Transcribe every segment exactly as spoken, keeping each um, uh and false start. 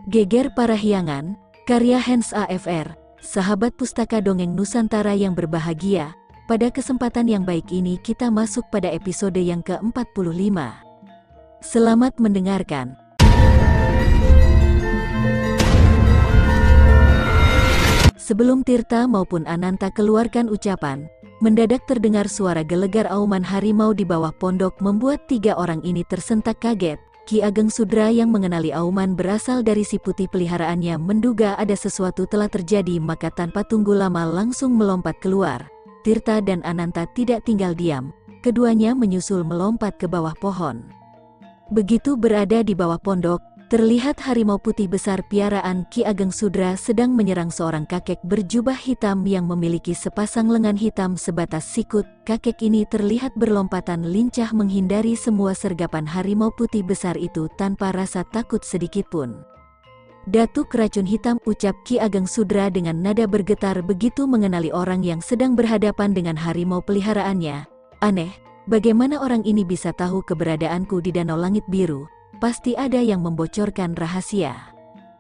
Geger Parahyangan, karya Hans A F R, sahabat pustaka dongeng Nusantara yang berbahagia. Pada kesempatan yang baik ini kita masuk pada episode yang ke empat puluh lima. Selamat mendengarkan. Sebelum Tirta maupun Ananta keluarkan ucapan, mendadak terdengar suara gelegar auman harimau di bawah pondok membuat tiga orang ini tersentak kaget. Ki Ageng Sudra yang mengenali auman berasal dari si putih peliharaannya menduga ada sesuatu telah terjadi, maka tanpa tunggu lama langsung melompat keluar. Tirta dan Ananta tidak tinggal diam, keduanya menyusul melompat ke bawah pohon. Begitu berada di bawah pondok, terlihat harimau putih besar piaraan Ki Ageng Sudra sedang menyerang seorang kakek berjubah hitam yang memiliki sepasang lengan hitam sebatas sikut. Kakek ini terlihat berlompatan lincah menghindari semua sergapan harimau putih besar itu tanpa rasa takut sedikitpun. "Datuk racun hitam," ucap Ki Ageng Sudra dengan nada bergetar begitu mengenali orang yang sedang berhadapan dengan harimau peliharaannya. "Aneh, bagaimana orang ini bisa tahu keberadaanku di Danau Langit Biru? Pasti ada yang membocorkan rahasia."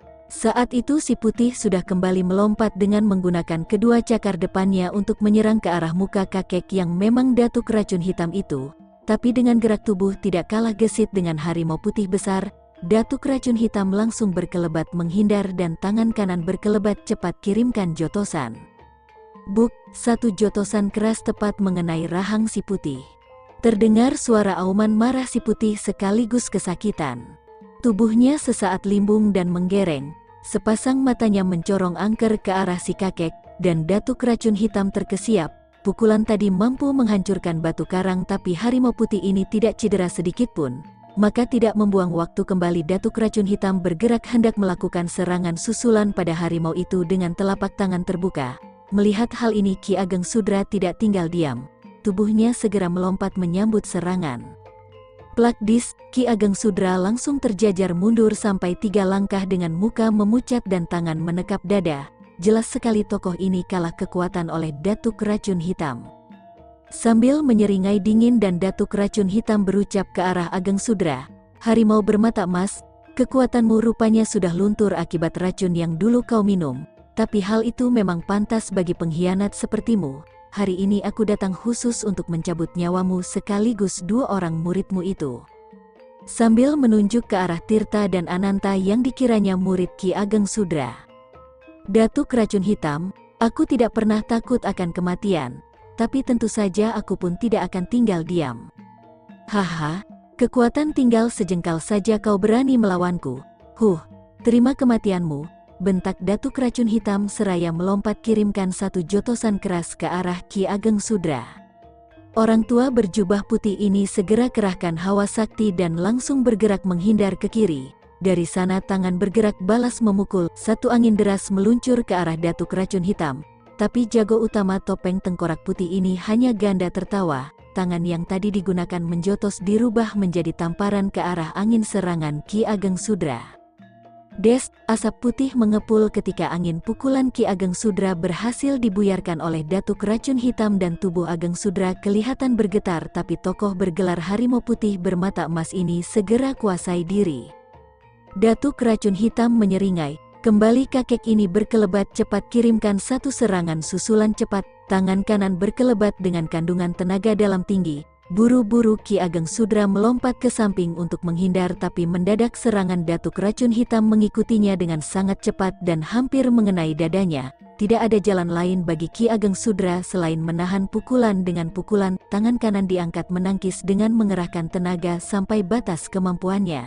Saat itu si putih sudah kembali melompat dengan menggunakan kedua cakar depannya untuk menyerang ke arah muka kakek yang memang datuk racun hitam itu. Tapi dengan gerak tubuh tidak kalah gesit dengan harimau putih besar, datuk racun hitam langsung berkelebat menghindar dan tangan kanan berkelebat cepat kirimkan jotosan. Buk, satu jotosan keras tepat mengenai rahang si putih. Terdengar suara auman marah si putih sekaligus kesakitan. Tubuhnya sesaat limbung dan menggereng, sepasang matanya mencorong angker ke arah si kakek, dan datuk racun hitam terkesiap. Pukulan tadi mampu menghancurkan batu karang, tapi harimau putih ini tidak cedera sedikitpun. Maka tidak membuang waktu kembali datuk racun hitam bergerak hendak melakukan serangan susulan pada harimau itu dengan telapak tangan terbuka. Melihat hal ini Ki Ageng Sudra tidak tinggal diam. Tubuhnya segera melompat menyambut serangan. Plakdis, Ki Ageng Sudra langsung terjajar mundur sampai tiga langkah dengan muka memucat dan tangan menekap dada. Jelas sekali tokoh ini kalah kekuatan oleh datuk racun hitam. Sambil menyeringai dingin dan datuk racun hitam berucap ke arah Ageng Sudra, "Harimau bermata emas, kekuatanmu rupanya sudah luntur akibat racun yang dulu kau minum. Tapi hal itu memang pantas bagi pengkhianat sepertimu. Hari ini aku datang khusus untuk mencabut nyawamu sekaligus dua orang muridmu itu." Sambil menunjuk ke arah Tirta dan Ananta yang dikiranya murid Ki Ageng Sudra. "Datuk racun hitam, aku tidak pernah takut akan kematian, tapi tentu saja aku pun tidak akan tinggal diam. Haha, kekuatan tinggal sejengkal saja kau berani melawanku. Huh, terima kematianmu," bentak datuk racun hitam seraya melompat kirimkan satu jotosan keras ke arah Ki Ageng Sudra. Orang tua berjubah putih ini segera kerahkan hawa sakti dan langsung bergerak menghindar ke kiri. Dari sana tangan bergerak balas memukul, satu angin deras meluncur ke arah datuk racun hitam. Tapi jago utama topeng tengkorak putih ini hanya ganda tertawa. Tangan yang tadi digunakan menjotos dirubah menjadi tamparan ke arah angin serangan Ki Ageng Sudra. Des, asap putih mengepul ketika angin pukulan Ki Ageng Sudra berhasil dibuyarkan oleh datuk racun hitam dan tubuh Ageng Sudra kelihatan bergetar, tapi tokoh bergelar harimau putih bermata emas ini segera kuasai diri. Datuk racun hitam menyeringai, kembali kakek ini berkelebat cepat kirimkan satu serangan susulan cepat, tangan kanan berkelebat dengan kandungan tenaga dalam tinggi. Buru-buru Ki Ageng Sudra melompat ke samping untuk menghindar, tapi mendadak serangan datuk racun hitam mengikutinya dengan sangat cepat dan hampir mengenai dadanya. Tidak ada jalan lain bagi Ki Ageng Sudra selain menahan pukulan dengan pukulan. Tangan kanan diangkat menangkis dengan mengerahkan tenaga sampai batas kemampuannya.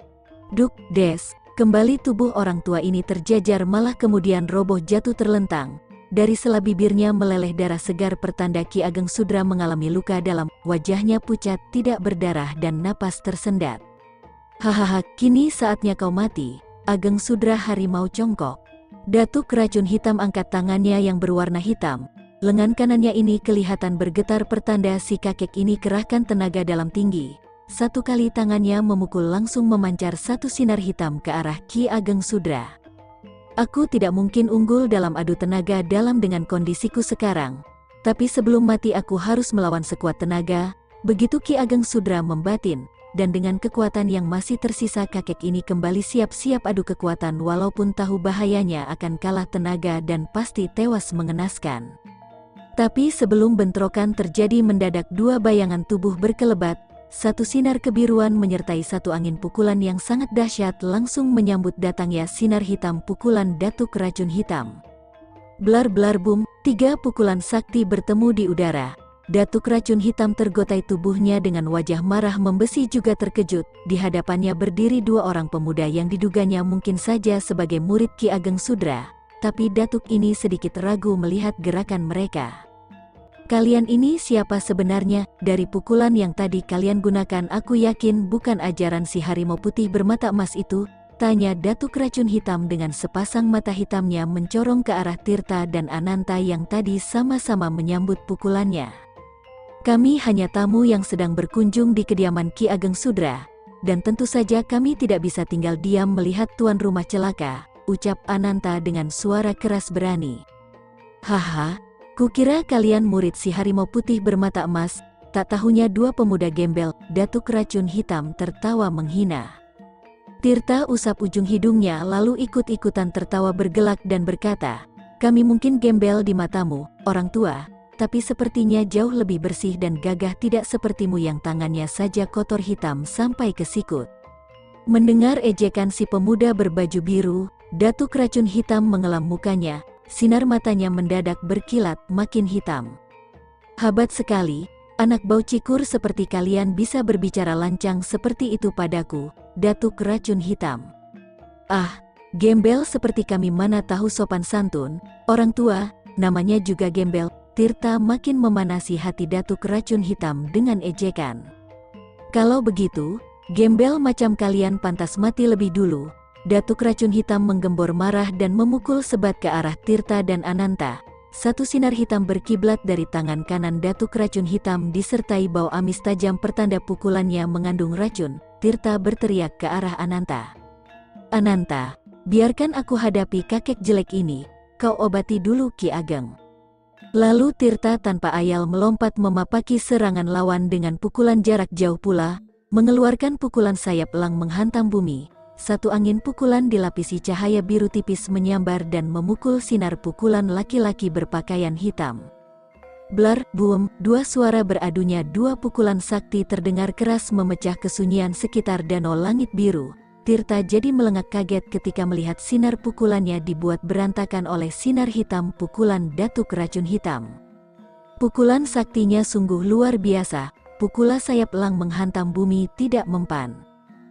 Duk, des, kembali tubuh orang tua ini terjajar malah kemudian roboh jatuh terlentang. Dari sela bibirnya meleleh darah segar pertanda Ki Ageng Sudra mengalami luka dalam. Wajahnya pucat, tidak berdarah dan napas tersendat. "Hahaha, kini saatnya kau mati, Ageng Sudra harimau congkok." Datuk racun hitam angkat tangannya yang berwarna hitam. Lengan kanannya ini kelihatan bergetar pertanda si kakek ini kerahkan tenaga dalam tinggi. Satu kali tangannya memukul langsung memancar satu sinar hitam ke arah Ki Ageng Sudra. "Aku tidak mungkin unggul dalam adu tenaga dalam dengan kondisiku sekarang. Tapi sebelum mati aku harus melawan sekuat tenaga." Begitu Ki Ageng Sudra membatin, dan dengan kekuatan yang masih tersisa kakek ini kembali siap-siap adu kekuatan walaupun tahu bahayanya akan kalah tenaga dan pasti tewas mengenaskan. Tapi sebelum bentrokan terjadi mendadak dua bayangan tubuh berkelebat, satu sinar kebiruan menyertai satu angin pukulan yang sangat dahsyat langsung menyambut datangnya sinar hitam pukulan datuk racun hitam. Blar-blar bum, tiga pukulan sakti bertemu di udara. Datuk racun hitam tergotai tubuhnya dengan wajah marah membesi juga terkejut. Di hadapannya berdiri dua orang pemuda yang diduganya mungkin saja sebagai murid Ki Ageng Sudra. Tapi datuk ini sedikit ragu melihat gerakan mereka. Kalian ini siapa sebenarnya? Dari pukulan yang tadi kalian gunakan aku yakin bukan ajaran si harimau putih bermata emas itu. Tanya datuk racun hitam dengan sepasang mata hitamnya mencorong ke arah Tirta dan Ananta yang tadi sama-sama menyambut pukulannya. Kami hanya tamu yang sedang berkunjung di kediaman Ki Ageng Sudra, dan tentu saja kami tidak bisa tinggal diam melihat tuan rumah celaka, ucap Ananta dengan suara keras berani. Haha, kukira kalian murid si harimau putih bermata emas, tak tahunya dua pemuda gembel, datuk racun hitam tertawa menghina. Tirta usap ujung hidungnya lalu ikut-ikutan tertawa bergelak dan berkata, kami mungkin gembel di matamu, orang tua, tapi sepertinya jauh lebih bersih dan gagah tidak sepertimu yang tangannya saja kotor hitam sampai ke sikut. Mendengar ejekan si pemuda berbaju biru, datuk racun hitam mengelam mukanya, sinar matanya mendadak berkilat makin hitam. Hebat sekali, anak bau cikur seperti kalian bisa berbicara lancang seperti itu padaku, datuk racun hitam. Ah, gembel seperti kami mana tahu sopan santun, orang tua, namanya juga gembel. Tirta makin memanasi hati datuk racun hitam dengan ejekan. Kalau begitu, gembel macam kalian pantas mati lebih dulu. Datuk racun hitam menggembor marah dan memukul sebat ke arah Tirta dan Ananta. Satu sinar hitam berkiblat dari tangan kanan datuk racun hitam disertai bau amis tajam pertanda pukulannya mengandung racun. Tirta berteriak ke arah Ananta. Ananta, biarkan aku hadapi kakek jelek ini, kau obati dulu Ki Ageng. Lalu Tirta tanpa ayal melompat memapaki serangan lawan dengan pukulan jarak jauh pula, mengeluarkan pukulan sayap elang menghantam bumi. Satu angin pukulan dilapisi cahaya biru tipis menyambar dan memukul sinar pukulan laki-laki berpakaian hitam. Blar, buem, dua suara beradunya dua pukulan sakti terdengar keras memecah kesunyian sekitar danau langit biru. Tirta jadi melengak kaget ketika melihat sinar pukulannya dibuat berantakan oleh sinar hitam pukulan datuk racun hitam. Pukulan saktinya sungguh luar biasa, pukulan sayap elang menghantam bumi tidak mempan.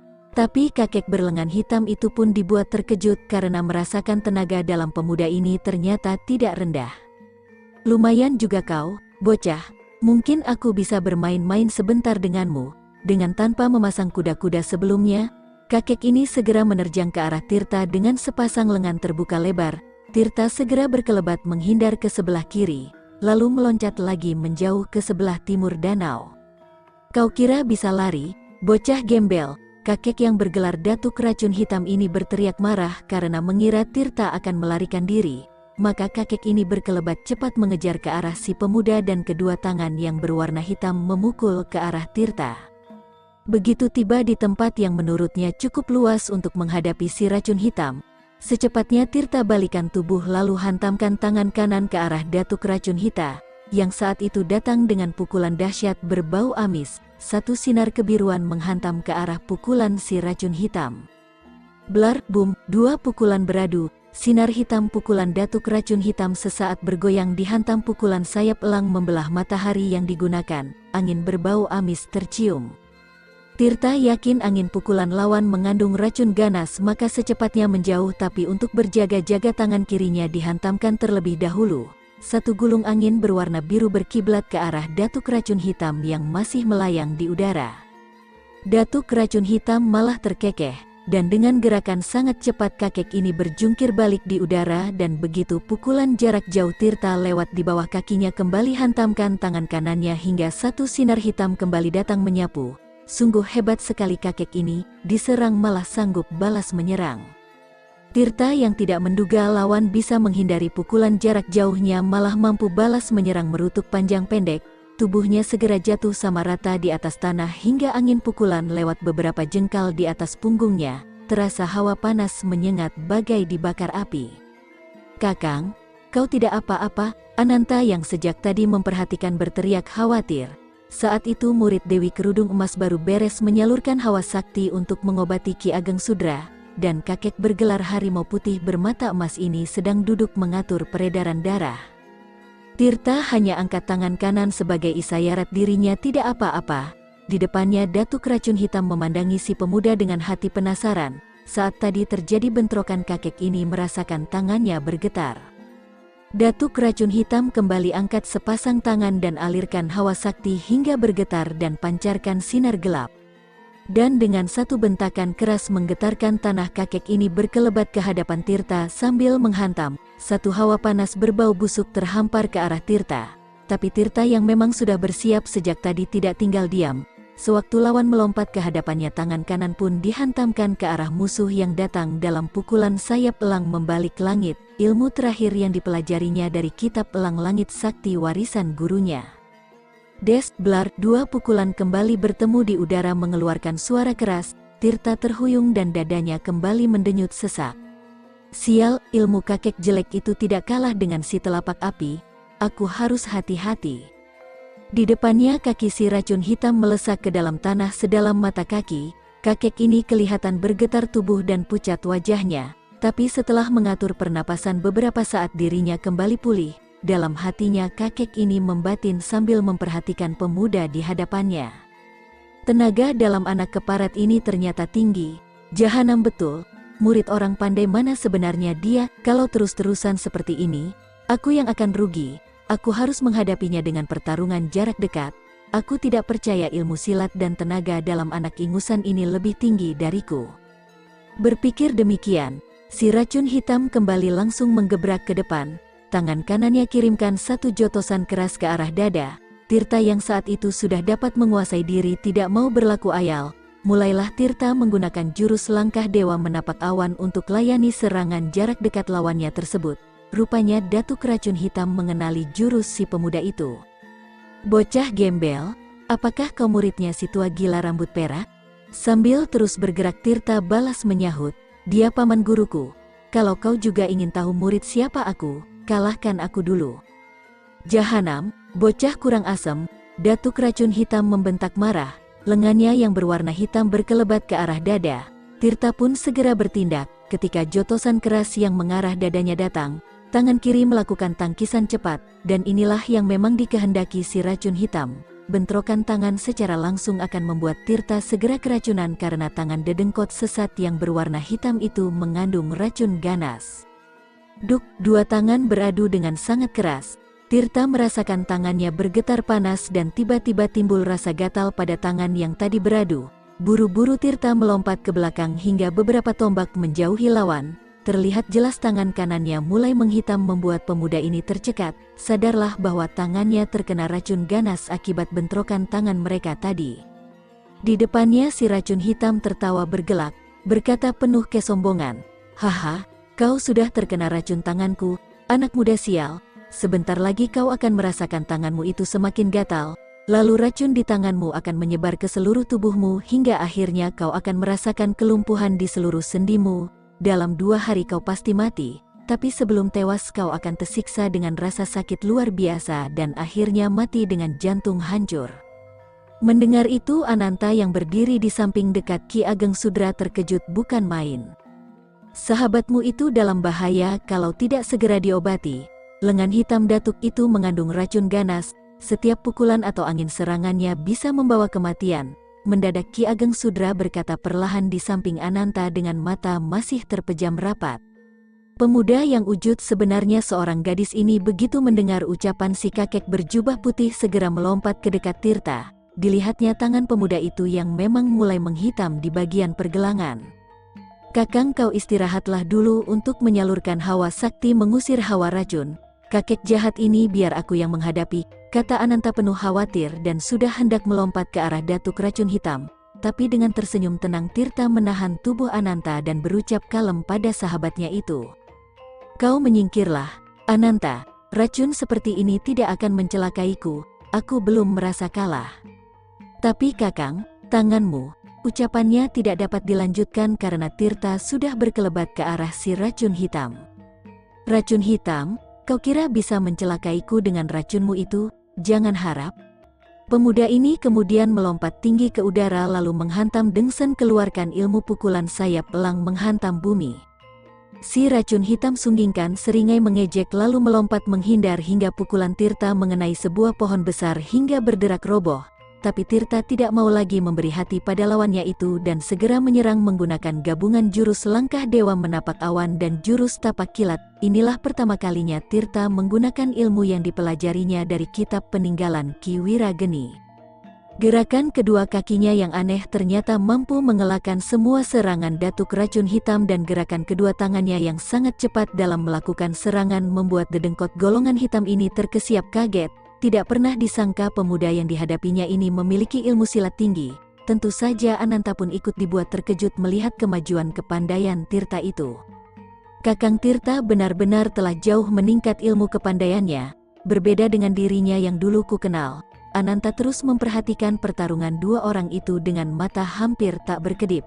Tapi kakek berlengan hitam itu pun dibuat terkejut karena merasakan tenaga dalam pemuda ini ternyata tidak rendah. Lumayan juga kau, bocah, mungkin aku bisa bermain-main sebentar denganmu. Dengan tanpa memasang kuda-kuda sebelumnya, kakek ini segera menerjang ke arah Tirta dengan sepasang lengan terbuka lebar. Tirta segera berkelebat menghindar ke sebelah kiri, lalu meloncat lagi menjauh ke sebelah timur danau. Kau kira bisa lari, bocah gembel? Kakek yang bergelar datuk racun hitam ini berteriak marah karena mengira Tirta akan melarikan diri. Maka kakek ini berkelebat cepat mengejar ke arah si pemuda dan kedua tangan yang berwarna hitam memukul ke arah Tirta. Begitu tiba di tempat yang menurutnya cukup luas untuk menghadapi si racun hitam, secepatnya Tirta balikan tubuh lalu hantamkan tangan kanan ke arah datuk racun hitam, yang saat itu datang dengan pukulan dahsyat berbau amis. Satu sinar kebiruan menghantam ke arah pukulan si racun hitam. Blar, bum, dua pukulan beradu, sinar hitam pukulan datuk racun hitam sesaat bergoyang dihantam pukulan sayap elang membelah matahari yang digunakan, angin berbau amis tercium. Tirta yakin angin pukulan lawan mengandung racun ganas maka secepatnya menjauh tapi untuk berjaga-jaga tangan kirinya dihantamkan terlebih dahulu. Satu gulung angin berwarna biru berkiblat ke arah datuk racun hitam yang masih melayang di udara. Datuk racun hitam malah terkekeh, dan dengan gerakan sangat cepat kakek ini berjungkir balik di udara dan begitu pukulan jarak jauh Tirta lewat di bawah kakinya kembali hantamkan tangan kanannya hingga satu sinar hitam kembali datang menyapu. Sungguh hebat sekali kakek ini, diserang malah sanggup balas menyerang. Tirta yang tidak menduga lawan bisa menghindari pukulan jarak jauhnya malah mampu balas menyerang merutuk panjang pendek. tubuhnya segera jatuh sama rata di atas tanah hingga angin pukulan lewat beberapa jengkal di atas punggungnya, terasa hawa panas menyengat bagai dibakar api. "Kakang, kau tidak apa-apa?" Ananta yang sejak tadi memperhatikan berteriak khawatir. Saat itu murid Dewi Kerudung Emas baru beres menyalurkan hawa sakti untuk mengobati Ki Ageng Sudra, dan kakek bergelar harimau putih bermata emas ini sedang duduk mengatur peredaran darah. Tirta hanya angkat tangan kanan sebagai isyarat dirinya tidak apa-apa. Di depannya Datuk Racun Hitam memandangi si pemuda dengan hati penasaran. Saat tadi terjadi bentrokan, kakek ini merasakan tangannya bergetar. Datuk Racun Hitam kembali angkat sepasang tangan dan alirkan hawa sakti hingga bergetar dan pancarkan sinar gelap. Dan dengan satu bentakan keras menggetarkan tanah, kakek ini berkelebat ke hadapan Tirta sambil menghantam. Satu hawa panas berbau busuk terhampar ke arah Tirta. Tapi Tirta yang memang sudah bersiap sejak tadi tidak tinggal diam. Sewaktu lawan melompat ke hadapannya, tangan kanan pun dihantamkan ke arah musuh yang datang dalam pukulan sayap elang membalik langit, ilmu terakhir yang dipelajarinya dari kitab Elang Langit Sakti warisan gurunya. Des, blar, dua pukulan kembali bertemu di udara mengeluarkan suara keras. Tirta terhuyung dan dadanya kembali mendenyut sesak. "Sial, ilmu kakek jelek itu tidak kalah dengan si telapak api. Aku harus hati-hati." Di depannya kaki si racun hitam melesak ke dalam tanah sedalam mata kaki. Kakek ini kelihatan bergetar tubuh dan pucat wajahnya. Tapi setelah mengatur pernapasan beberapa saat dirinya kembali pulih. Dalam hatinya kakek ini membatin sambil memperhatikan pemuda di hadapannya. Tenaga dalam anak keparat ini ternyata tinggi. Jahanam betul. Murid orang pandai mana sebenarnya dia? Kalau terus-terusan seperti ini, aku yang akan rugi. Aku harus menghadapinya dengan pertarungan jarak dekat. Aku tidak percaya ilmu silat dan tenaga dalam anak ingusan ini lebih tinggi dariku. Berpikir demikian, si racun hitam kembali langsung menggebrak ke depan. Tangan kanannya kirimkan satu jotosan keras ke arah dada. Tirta yang saat itu sudah dapat menguasai diri tidak mau berlaku ayal. Mulailah Tirta menggunakan jurus langkah dewa menapak awan untuk layani serangan jarak dekat lawannya tersebut. Rupanya Datuk Racun Hitam mengenali jurus si pemuda itu. "Bocah gembel, apakah kau muridnya si tua gila rambut perak?" Sambil terus bergerak Tirta balas menyahut, "Dia paman guruku. Kalau kau juga ingin tahu murid siapa aku, kalahkan aku dulu." "Jahanam, bocah kurang asem!" Datuk Racun Hitam membentak marah. Lengannya yang berwarna hitam berkelebat ke arah dada. Tirta pun segera bertindak. Ketika jotosan keras yang mengarah dadanya datang, tangan kiri melakukan tangkisan cepat, dan inilah yang memang dikehendaki si racun hitam. Bentrokan tangan secara langsung akan membuat Tirta segera keracunan karena tangan dedengkot sesat yang berwarna hitam itu mengandung racun ganas. Duk, dua tangan beradu dengan sangat keras. Tirta merasakan tangannya bergetar panas dan tiba-tiba timbul rasa gatal pada tangan yang tadi beradu. Buru-buru Tirta melompat ke belakang hingga beberapa tombak menjauhi lawan. Terlihat jelas tangan kanannya mulai menghitam membuat pemuda ini tercekat. Sadarlah bahwa tangannya terkena racun ganas akibat bentrokan tangan mereka tadi. Di depannya si racun hitam tertawa bergelak, berkata penuh kesombongan, "Haha, kau sudah terkena racun tanganku, anak muda sial. Sebentar lagi kau akan merasakan tanganmu itu semakin gatal. Lalu racun di tanganmu akan menyebar ke seluruh tubuhmu hingga akhirnya kau akan merasakan kelumpuhan di seluruh sendimu. Dalam dua hari kau pasti mati, tapi sebelum tewas kau akan tersiksa dengan rasa sakit luar biasa dan akhirnya mati dengan jantung hancur." Mendengar itu Ananta yang berdiri di samping dekat Ki Ageng Sudra terkejut bukan main. Sahabatmu itu dalam bahaya kalau tidak segera diobati. Lengan hitam datuk itu mengandung racun ganas. Setiap pukulan atau angin serangannya bisa membawa kematian. Mendadak Ki Ageng Sudra berkata perlahan di samping Ananta dengan mata masih terpejam rapat. Pemuda yang wujud sebenarnya seorang gadis ini begitu mendengar ucapan si kakek berjubah putih segera melompat ke dekat Tirta. Dilihatnya tangan pemuda itu yang memang mulai menghitam di bagian pergelangan. "Kakang, kau istirahatlah dulu untuk menyalurkan hawa sakti mengusir hawa racun. Kakek jahat ini biar aku yang menghadapi," kata Ananta penuh khawatir dan sudah hendak melompat ke arah Datuk Racun Hitam. Tapi dengan tersenyum tenang Tirta menahan tubuh Ananta dan berucap kalem pada sahabatnya itu. "Kau menyingkirlah, Ananta. Racun seperti ini tidak akan mencelakaiku. aku belum merasa kalah. Tapi Kakang, tanganmu. Ucapannya tidak dapat dilanjutkan karena Tirta sudah berkelebat ke arah si racun hitam. Racun hitam, kau kira bisa mencelakaiku dengan racunmu itu? Jangan harap. Pemuda ini kemudian melompat tinggi ke udara lalu menghantam Dengsen keluarkan ilmu pukulan sayap elang menghantam bumi. Si racun hitam sunggingkan seringai mengejek lalu melompat menghindar hingga pukulan Tirta mengenai sebuah pohon besar hingga berderak roboh. Tapi Tirta tidak mau lagi memberi hati pada lawannya itu dan segera menyerang menggunakan gabungan jurus langkah dewa menapak awan dan jurus tapak kilat. Inilah pertama kalinya Tirta menggunakan ilmu yang dipelajarinya dari kitab peninggalan Ki Wirageni. Gerakan kedua kakinya yang aneh ternyata mampu mengelakkan semua serangan datuk racun hitam dan gerakan kedua tangannya yang sangat cepat dalam melakukan serangan membuat dedengkot golongan hitam ini terkesiap kaget. Tidak pernah disangka pemuda yang dihadapinya ini memiliki ilmu silat tinggi. Tentu saja Ananta pun ikut dibuat terkejut melihat kemajuan kepandaian Tirta itu. Kakang Tirta benar-benar telah jauh meningkat ilmu kepandaiannya. Berbeda dengan dirinya yang dulu ku kenal, Ananta terus memperhatikan pertarungan dua orang itu dengan mata hampir tak berkedip.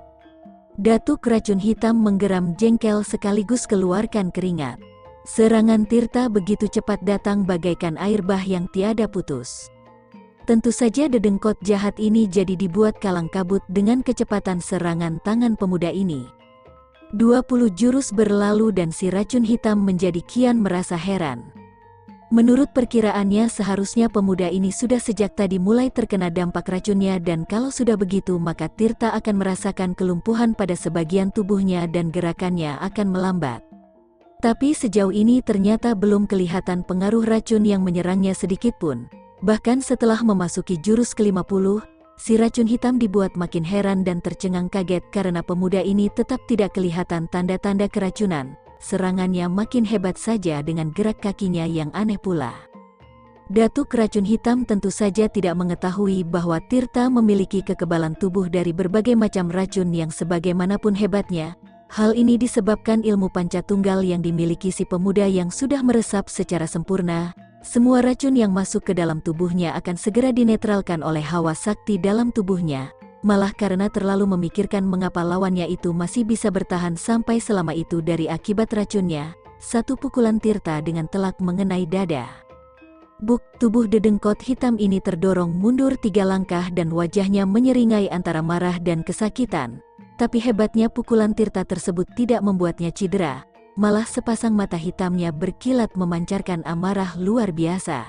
Datuk racun hitam menggeram jengkel sekaligus keluarkan keringat. Serangan Tirta begitu cepat datang bagaikan air bah yang tiada putus. Tentu saja dedengkot jahat ini jadi dibuat kalang kabut dengan kecepatan serangan tangan pemuda ini. dua puluh jurus berlalu dan si racun hitam menjadi kian merasa heran. Menurut perkiraannya seharusnya pemuda ini sudah sejak tadi mulai terkena dampak racunnya dan kalau sudah begitu maka Tirta akan merasakan kelumpuhan pada sebagian tubuhnya dan gerakannya akan melambat. Tapi sejauh ini ternyata belum kelihatan pengaruh racun yang menyerangnya sedikitpun. Bahkan setelah memasuki jurus kelima puluh, si racun hitam dibuat makin heran dan tercengang kaget karena pemuda ini tetap tidak kelihatan tanda-tanda keracunan. Serangannya makin hebat saja dengan gerak kakinya yang aneh pula. Datuk racun hitam tentu saja tidak mengetahui bahwa Tirta memiliki kekebalan tubuh dari berbagai macam racun yang sebagaimanapun hebatnya. Hal ini disebabkan ilmu pancatunggal yang dimiliki si pemuda yang sudah meresap secara sempurna. Semua racun yang masuk ke dalam tubuhnya akan segera dinetralkan oleh hawa sakti dalam tubuhnya. Malah karena terlalu memikirkan mengapa lawannya itu masih bisa bertahan sampai selama itu dari akibat racunnya, satu pukulan Tirta dengan telak mengenai dada. Buk, tubuh dedengkot hitam ini terdorong mundur tiga langkah dan wajahnya menyeringai antara marah dan kesakitan. Tapi hebatnya pukulan Tirta tersebut tidak membuatnya cedera, malah sepasang mata hitamnya berkilat memancarkan amarah luar biasa.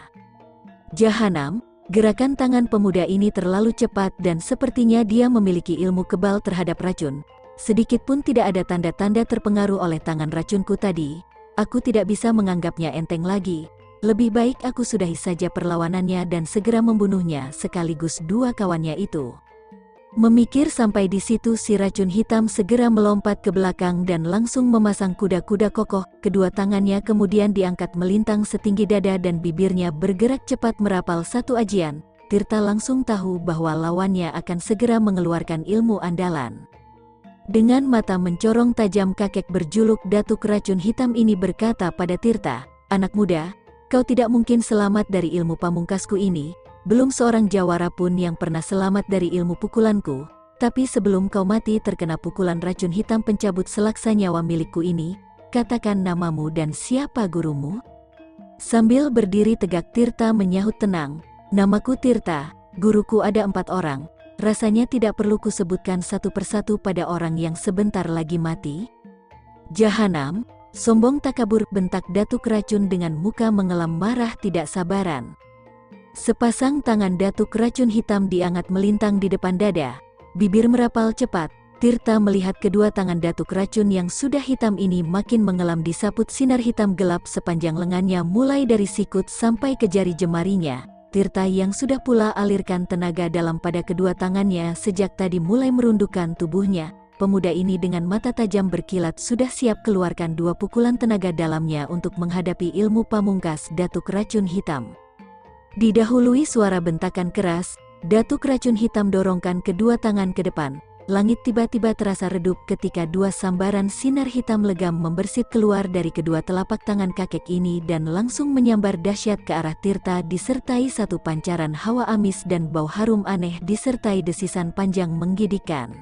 Jahanam, gerakan tangan pemuda ini terlalu cepat dan sepertinya dia memiliki ilmu kebal terhadap racun. Sedikitpun tidak ada tanda-tanda terpengaruh oleh tangan racunku tadi. Aku tidak bisa menganggapnya enteng lagi. Lebih baik aku sudahi saja perlawanannya dan segera membunuhnya sekaligus dua kawannya itu. Memikir sampai di situ si racun hitam segera melompat ke belakang dan langsung memasang kuda-kuda kokoh. Kedua tangannya kemudian diangkat melintang setinggi dada dan bibirnya bergerak cepat merapal satu ajian. Tirta langsung tahu bahwa lawannya akan segera mengeluarkan ilmu andalan. Dengan mata mencorong tajam kakek berjuluk Datuk Racun Hitam ini berkata pada Tirta, "Anak muda, kau tidak mungkin selamat dari ilmu pamungkasku ini. Belum seorang jawara pun yang pernah selamat dari ilmu pukulanku, tapi sebelum kau mati terkena pukulan racun hitam pencabut selaksa nyawa milikku ini, katakan namamu dan siapa gurumu?" Sambil berdiri tegak Tirta menyahut tenang, "Namaku Tirta, guruku ada empat orang, rasanya tidak perlu kusebutkan satu persatu pada orang yang sebentar lagi mati." "Jahanam, sombong takabur," bentak Datuk Racun dengan muka mengelam marah tidak sabaran. Sepasang tangan Datuk Racun Hitam diangkat melintang di depan dada, bibir merapal cepat. Tirta melihat kedua tangan Datuk Racun yang sudah hitam ini makin mengelam disaput sinar hitam gelap sepanjang lengannya mulai dari sikut sampai ke jari jemarinya. Tirta yang sudah pula alirkan tenaga dalam pada kedua tangannya sejak tadi mulai merundukkan tubuhnya. Pemuda ini dengan mata tajam berkilat sudah siap keluarkan dua pukulan tenaga dalamnya untuk menghadapi ilmu pamungkas Datuk Racun Hitam. Didahului suara bentakan keras, Datuk Racun Hitam dorongkan kedua tangan ke depan, langit tiba-tiba terasa redup ketika dua sambaran sinar hitam legam membersit keluar dari kedua telapak tangan kakek ini dan langsung menyambar dahsyat ke arah Tirta disertai satu pancaran hawa amis dan bau harum aneh disertai desisan panjang menggigitkan.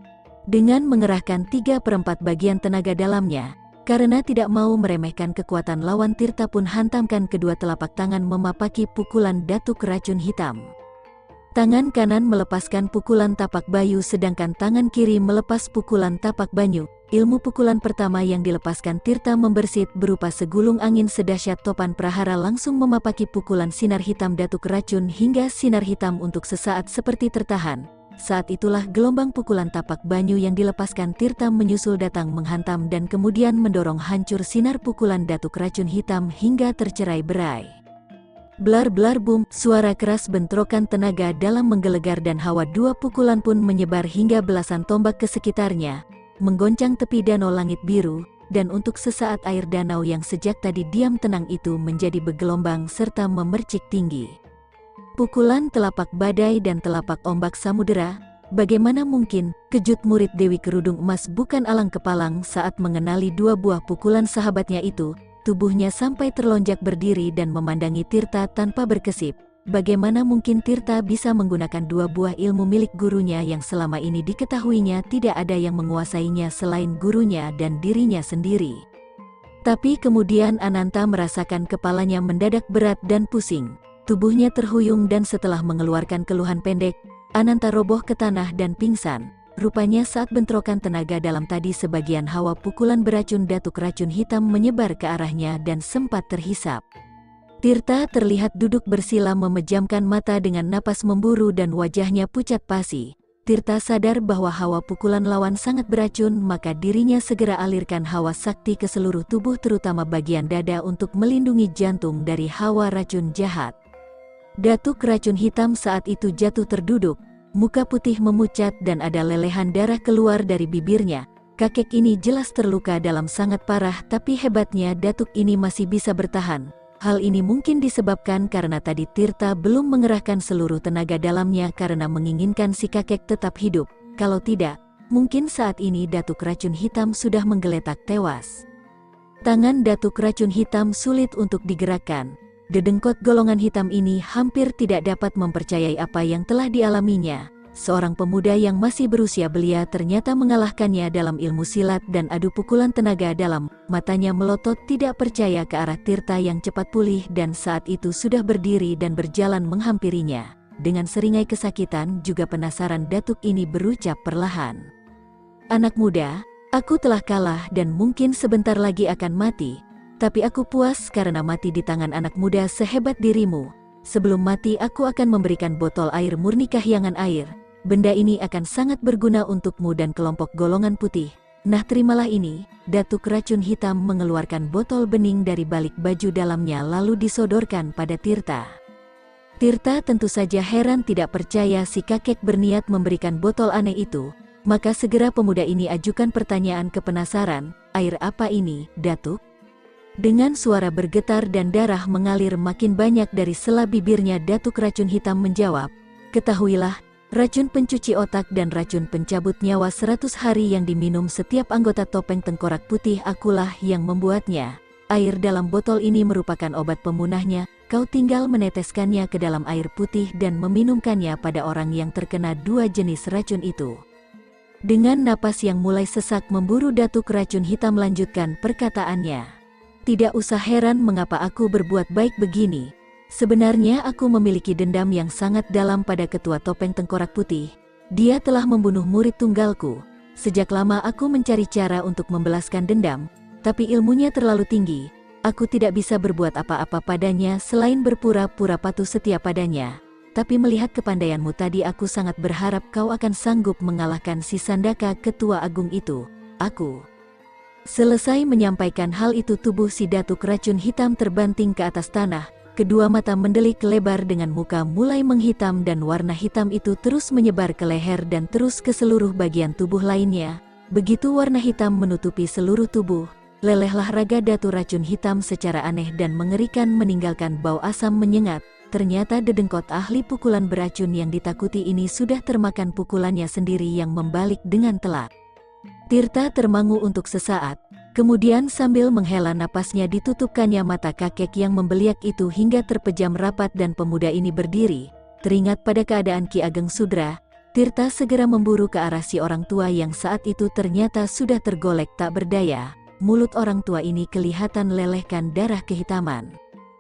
Dengan mengerahkan tiga perempat bagian tenaga dalamnya, karena tidak mau meremehkan kekuatan lawan, Tirta pun hantamkan kedua telapak tangan memapaki pukulan datuk racun hitam. Tangan kanan melepaskan pukulan tapak Bayu sedangkan tangan kiri melepas pukulan tapak Banyu. Ilmu pukulan pertama yang dilepaskan Tirta membersit berupa segulung angin sedahsyat topan prahara langsung memapaki pukulan sinar hitam datuk racun hingga sinar hitam untuk sesaat seperti tertahan. Saat itulah gelombang pukulan tapak Banyu yang dilepaskan Tirta menyusul datang menghantam dan kemudian mendorong hancur sinar pukulan datuk racun hitam hingga tercerai-berai. Blar-blar bum, suara keras bentrokan tenaga dalam menggelegar dan hawa dua pukulan pun menyebar hingga belasan tombak ke sekitarnya, menggoncang tepi danau langit biru, dan untuk sesaat air danau yang sejak tadi diam tenang itu menjadi bergelombang serta memercik tinggi. Pukulan telapak badai dan telapak ombak samudera, bagaimana mungkin, kejut murid Dewi Kerudung Emas bukan alang kepalang saat mengenali dua buah pukulan sahabatnya itu. Tubuhnya sampai terlonjak berdiri dan memandangi Tirta tanpa berkesip. Bagaimana mungkin Tirta bisa menggunakan dua buah ilmu milik gurunya yang selama ini diketahuinya tidak ada yang menguasainya selain gurunya dan dirinya sendiri. Tapi kemudian Ananta merasakan kepalanya mendadak berat dan pusing. Tubuhnya terhuyung dan setelah mengeluarkan keluhan pendek, Ananta roboh ke tanah dan pingsan. Rupanya saat bentrokan tenaga dalam tadi sebagian hawa pukulan beracun datuk racun hitam menyebar ke arahnya dan sempat terhisap. Tirta terlihat duduk bersila memejamkan mata dengan napas memburu dan wajahnya pucat pasi. Tirta sadar bahwa hawa pukulan lawan sangat beracun, maka dirinya segera alirkan hawa sakti ke seluruh tubuh terutama bagian dada untuk melindungi jantung dari hawa racun jahat. Datuk racun hitam saat itu jatuh terduduk. Muka putih memucat dan ada lelehan darah keluar dari bibirnya. Kakek ini jelas terluka dalam sangat parah, tapi hebatnya datuk ini masih bisa bertahan. Hal ini mungkin disebabkan karena tadi Tirta belum mengerahkan seluruh tenaga dalamnya karena menginginkan si kakek tetap hidup. Kalau tidak, mungkin saat ini datuk racun hitam sudah menggeletak tewas. Tangan datuk racun hitam sulit untuk digerakkan. Dedengkot golongan hitam ini hampir tidak dapat mempercayai apa yang telah dialaminya. Seorang pemuda yang masih berusia belia ternyata mengalahkannya dalam ilmu silat dan adu pukulan tenaga dalam. Matanya melotot tidak percaya ke arah Tirta yang cepat pulih dan saat itu sudah berdiri dan berjalan menghampirinya. Dengan seringai kesakitan juga penasaran datuk ini berucap perlahan. "Anak muda, aku telah kalah dan mungkin sebentar lagi akan mati. Tapi aku puas karena mati di tangan anak muda sehebat dirimu. Sebelum mati aku akan memberikan botol air murni kahyangan air. Benda ini akan sangat berguna untukmu dan kelompok golongan putih. Nah, terimalah ini." Datuk racun hitam mengeluarkan botol bening dari balik baju dalamnya lalu disodorkan pada Tirta. Tirta tentu saja heran tidak percaya si kakek berniat memberikan botol aneh itu. Maka segera pemuda ini ajukan pertanyaan kepenasaran, "Air apa ini, Datuk?" Dengan suara bergetar dan darah mengalir makin banyak dari sela bibirnya, datuk racun hitam menjawab, "Ketahuilah, racun pencuci otak dan racun pencabut nyawa seratus hari yang diminum setiap anggota topeng tengkorak putih akulah yang membuatnya. Air dalam botol ini merupakan obat pemunahnya. Kau tinggal meneteskannya ke dalam air putih dan meminumkannya pada orang yang terkena dua jenis racun itu." Dengan napas yang mulai sesak memburu, datuk racun hitam lanjutkan perkataannya. "Tidak usah heran mengapa aku berbuat baik begini. Sebenarnya aku memiliki dendam yang sangat dalam pada ketua topeng tengkorak putih. Dia telah membunuh murid tunggalku. Sejak lama aku mencari cara untuk membalaskan dendam, tapi ilmunya terlalu tinggi. Aku tidak bisa berbuat apa-apa padanya selain berpura-pura patuh setia padanya. Tapi melihat kepandaianmu tadi aku sangat berharap kau akan sanggup mengalahkan si Sandaka ketua agung itu. Aku..." Selesai menyampaikan hal itu tubuh si datuk racun hitam terbanting ke atas tanah, kedua mata mendelik lebar dengan muka mulai menghitam dan warna hitam itu terus menyebar ke leher dan terus ke seluruh bagian tubuh lainnya. Begitu warna hitam menutupi seluruh tubuh, lelehlah raga datuk racun hitam secara aneh dan mengerikan meninggalkan bau asam menyengat. ternyata dedengkot ahli pukulan beracun yang ditakuti ini sudah termakan pukulannya sendiri yang membalik dengan telak. Tirta termangu untuk sesaat, kemudian sambil menghela napasnya ditutupkannya mata kakek yang membeliak itu hingga terpejam rapat dan pemuda ini berdiri. Teringat pada keadaan Ki Ageng Sudra, Tirta segera memburu ke arah si orang tua yang saat itu ternyata sudah tergolek tak berdaya. Mulut orang tua ini kelihatan lelehkan darah kehitaman.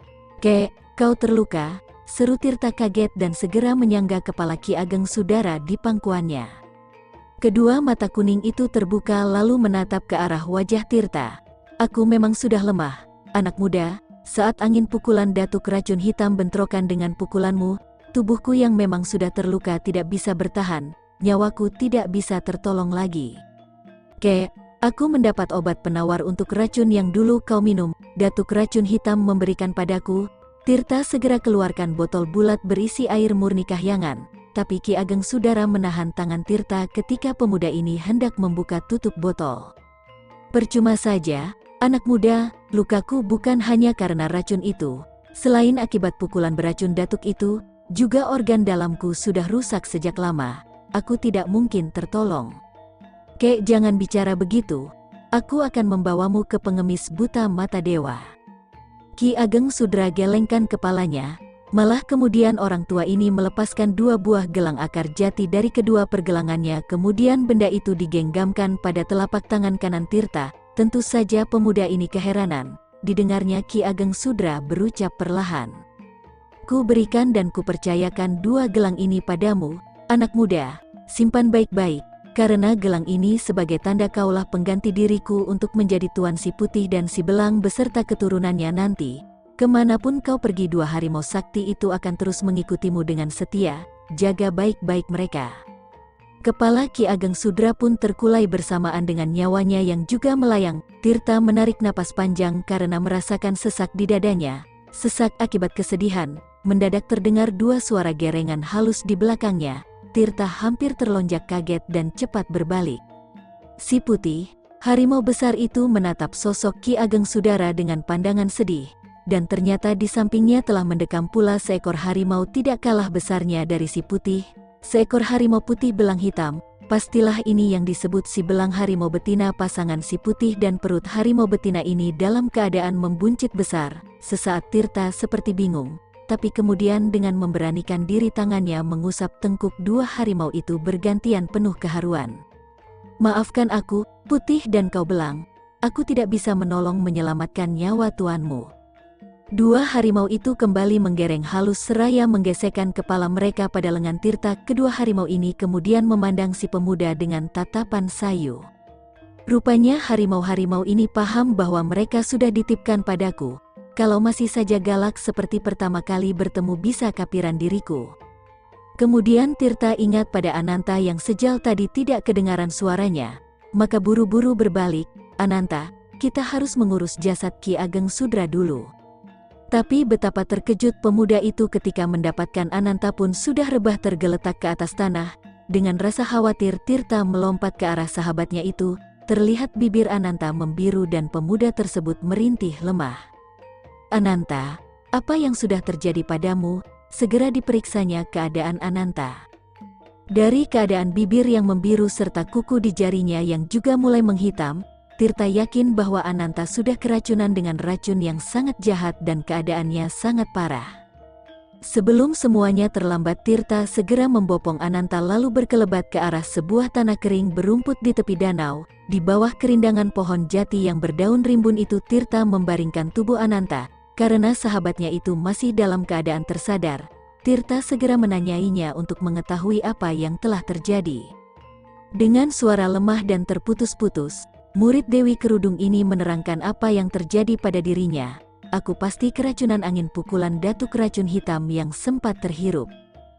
"Kek, kau terluka?" seru Tirta kaget dan segera menyangga kepala Ki Ageng Sudara di pangkuannya. Kedua mata kuning itu terbuka lalu menatap ke arah wajah Tirta. "Aku memang sudah lemah, anak muda. Saat angin pukulan datuk racun hitam bentrokan dengan pukulanmu, tubuhku yang memang sudah terluka tidak bisa bertahan, nyawaku tidak bisa tertolong lagi. Kek, aku mendapat obat penawar untuk racun yang dulu kau minum, datuk racun hitam memberikan padaku." Tirta segera keluarkan botol bulat berisi air murni kahyangan, tapi Ki Ageng Sudara menahan tangan Tirta ketika pemuda ini hendak membuka tutup botol. "Percuma saja, anak muda, lukaku bukan hanya karena racun itu. Selain akibat pukulan beracun datuk itu, juga organ dalamku sudah rusak sejak lama. Aku tidak mungkin tertolong." "Kek, jangan bicara begitu. Aku akan membawamu ke pengemis buta mata dewa." Ki Ageng Sudra gelengkan kepalanya, malah kemudian orang tua ini melepaskan dua buah gelang akar jati dari kedua pergelangannya, kemudian benda itu digenggamkan pada telapak tangan kanan Tirta. Tentu saja pemuda ini keheranan, didengarnya Ki Ageng Sudra berucap perlahan. "Ku berikan dan ku percayakan dua gelang ini padamu, anak muda, simpan baik-baik. Karena gelang ini sebagai tanda kaulah pengganti diriku untuk menjadi Tuan Si Putih dan Si Belang beserta keturunannya nanti. Kemanapun kau pergi, dua harimau sakti itu akan terus mengikutimu dengan setia. Jaga baik-baik mereka." Kepala Ki Ageng Sudra pun terkulai bersamaan dengan nyawanya yang juga melayang. Tirta menarik napas panjang karena merasakan sesak di dadanya. Sesak akibat kesedihan. Mendadak terdengar dua suara gerengan halus di belakangnya. Tirta hampir terlonjak kaget dan cepat berbalik. Si Putih, harimau besar itu menatap sosok Ki Ageng Sudara dengan pandangan sedih, dan ternyata di sampingnya telah mendekam pula seekor harimau tidak kalah besarnya dari Si Putih, seekor harimau putih belang hitam. Pastilah ini yang disebut si belang harimau betina pasangan Si Putih, dan perut harimau betina ini dalam keadaan membuncit besar. Sesaat Tirta seperti bingung, tapi kemudian dengan memberanikan diri tangannya mengusap tengkuk dua harimau itu bergantian penuh keharuan. "Maafkan aku, Putih dan kau Belang. Aku tidak bisa menolong menyelamatkan nyawa tuanmu." Dua harimau itu kembali menggereng halus seraya menggesekkan kepala mereka pada lengan Tirta. Kedua harimau ini kemudian memandang si pemuda dengan tatapan sayu. Rupanya harimau-harimau ini paham bahwa mereka sudah ditipkan padaku. Kalau masih saja galak seperti pertama kali bertemu bisa kapiran diriku. Kemudian Tirta ingat pada Ananta yang sejal tadi tidak kedengaran suaranya, maka buru-buru berbalik. "Ananta, kita harus mengurus jasad Ki Ageng Sudra dulu." Tapi betapa terkejut pemuda itu ketika mendapatkan Ananta pun sudah rebah tergeletak ke atas tanah. Dengan rasa khawatir Tirta melompat ke arah sahabatnya itu. Terlihat bibir Ananta membiru dan pemuda tersebut merintih lemah. "Ananta, apa yang sudah terjadi padamu?" Segera diperiksanya keadaan Ananta. Dari keadaan bibir yang membiru serta kuku di jarinya yang juga mulai menghitam, Tirta yakin bahwa Ananta sudah keracunan dengan racun yang sangat jahat dan keadaannya sangat parah. Sebelum semuanya terlambat, Tirta segera membopong Ananta lalu berkelebat ke arah sebuah tanah kering berumput di tepi danau. Di bawah kerindangan pohon jati yang berdaun rimbun itu Tirta membaringkan tubuh Ananta. Karena sahabatnya itu masih dalam keadaan tersadar, Tirta segera menanyainya untuk mengetahui apa yang telah terjadi. Dengan suara lemah dan terputus-putus, murid Dewi Kerudung ini menerangkan apa yang terjadi pada dirinya. "Aku pasti keracunan angin pukulan datuk racun hitam yang sempat terhirup."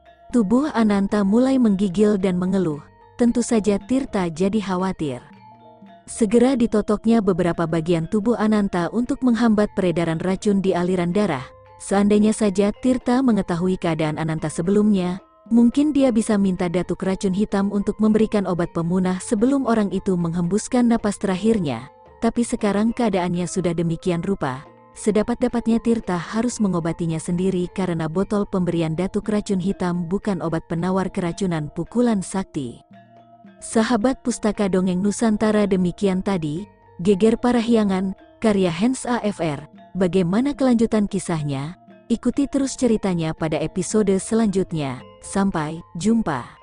Tubuh Ananta mulai menggigil dan mengeluh. Tentu saja Tirta jadi khawatir. Segera ditotoknya beberapa bagian tubuh Ananta untuk menghambat peredaran racun di aliran darah. Seandainya saja Tirta mengetahui keadaan Ananta sebelumnya, mungkin dia bisa minta datuk racun hitam untuk memberikan obat pemunah sebelum orang itu menghembuskan napas terakhirnya. Tapi sekarang keadaannya sudah demikian rupa, Sedapat-dapatnya Tirta harus mengobatinya sendiri karena botol pemberian datuk racun hitam bukan obat penawar keracunan pukulan sakti. Sahabat Pustaka Dongeng Nusantara, demikian tadi Geger Parahyangan, karya Hans A F R. Bagaimana kelanjutan kisahnya? Ikuti terus ceritanya pada episode selanjutnya. Sampai jumpa.